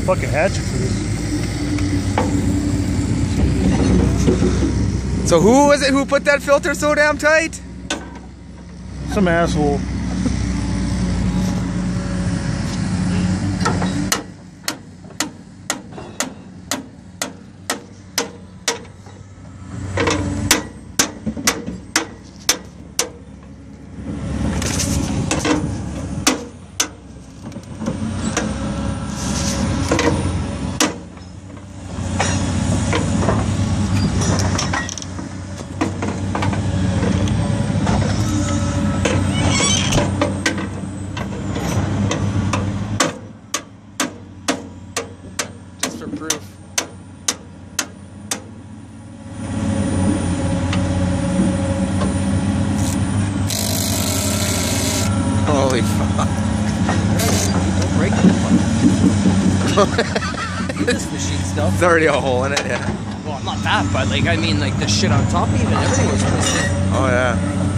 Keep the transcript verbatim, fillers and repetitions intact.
fucking hatchet for this. So who was it who put that filter so damn tight? Some asshole. For proof. Holy fuck. Don't break the fuck. This machine stuff. There's already a hole in it, yeah. Well, not that, but like, I mean, like, the shit on top even, everything was twisted. Oh, yeah.